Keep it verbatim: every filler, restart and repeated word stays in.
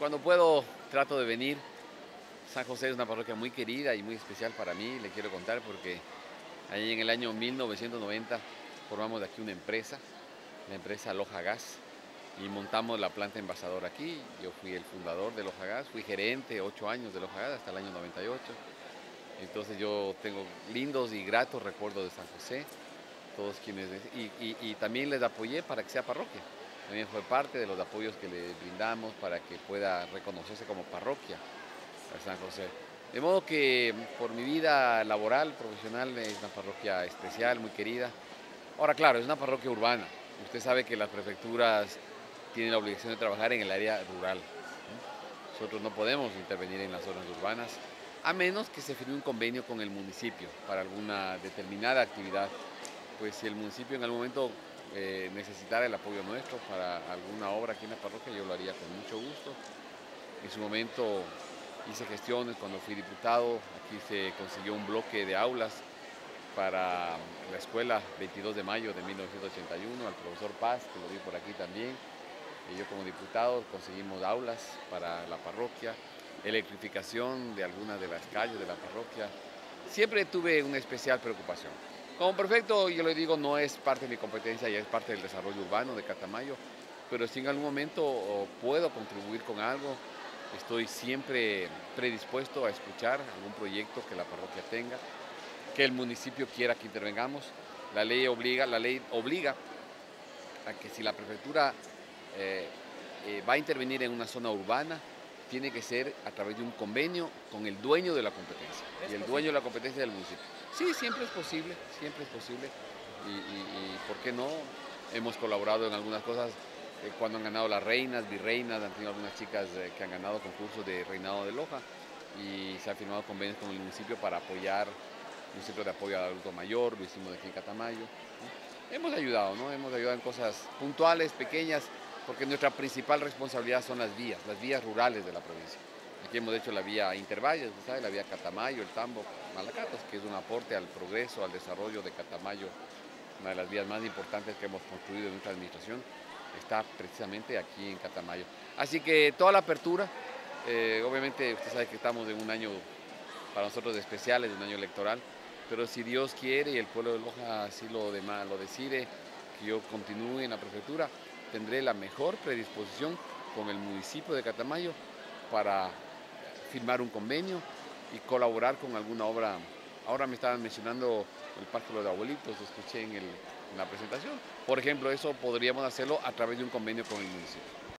Cuando puedo trato de venir. San José es una parroquia muy querida y muy especial para mí, le quiero contar porque ahí en el año mil novecientos noventa formamos de aquí una empresa, la empresa Loja Gas, y montamos la planta envasadora aquí. Yo fui el fundador de Loja Gas, fui gerente ocho años de Loja Gas hasta el año noventa y ocho. Entonces yo tengo lindos y gratos recuerdos de San José, todos quienes, y, y, y también les apoyé para que sea parroquia. También fue parte de los apoyos que le brindamos para que pueda reconocerse como parroquia a San José. De modo que por mi vida laboral, profesional, es una parroquia especial, muy querida. Ahora, claro, es una parroquia urbana. Usted sabe que las prefecturas tienen la obligación de trabajar en el área rural. Nosotros no podemos intervenir en las zonas urbanas, a menos que se firme un convenio con el municipio para alguna determinada actividad. Pues si el municipio en algún momento eh, necesitara el apoyo nuestro para alguna obra aquí en la parroquia, yo lo haría con mucho gusto. En su momento hice gestiones cuando fui diputado, aquí se consiguió un bloque de aulas para la escuela veintidós de mayo de mil novecientos ochenta y uno, al profesor Paz, que lo vi por aquí también. Y yo como diputado conseguimos aulas para la parroquia, electrificación de algunas de las calles de la parroquia. Siempre tuve una especial preocupación. Como prefecto, yo le digo, no es parte de mi competencia, ya es parte del desarrollo urbano de Catamayo, pero si en algún momento puedo contribuir con algo, estoy siempre predispuesto a escuchar algún proyecto que la parroquia tenga, que el municipio quiera que intervengamos. La ley obliga, la ley obliga a que si la prefectura eh, eh, va a intervenir en una zona urbana, tiene que ser a través de un convenio con el dueño de la competencia. Y el dueño de la competencia del municipio. Sí, siempre es posible, siempre es posible. Y, y, y ¿por qué no? Hemos colaborado en algunas cosas eh, cuando han ganado las reinas, virreinas, han tenido algunas chicas eh, que han ganado concursos de reinado de Loja y se han firmado convenios con el municipio para apoyar un centro de apoyo al adulto mayor, lo hicimos aquí en Catamayo. ¿No? Hemos ayudado, ¿no? Hemos ayudado en cosas puntuales, pequeñas, porque nuestra principal responsabilidad son las vías, las vías rurales de la provincia. Aquí hemos hecho la vía Intervalles, ¿sabe? La vía Catamayo, el Tambo, Malacatos, que es un aporte al progreso, al desarrollo de Catamayo, una de las vías más importantes que hemos construido en nuestra administración, está precisamente aquí en Catamayo. Así que toda la apertura, eh, obviamente usted sabe que estamos en un año para nosotros especial, es un año electoral, pero si Dios quiere y el pueblo de Loja así lo, demás, lo decide, que yo continúe en la prefectura, tendré la mejor predisposición con el municipio de Catamayo para firmar un convenio y colaborar con alguna obra. Ahora me estaban mencionando el Parque de los Abuelitos, lo escuché en, el, en la presentación. Por ejemplo, eso podríamos hacerlo a través de un convenio con el municipio.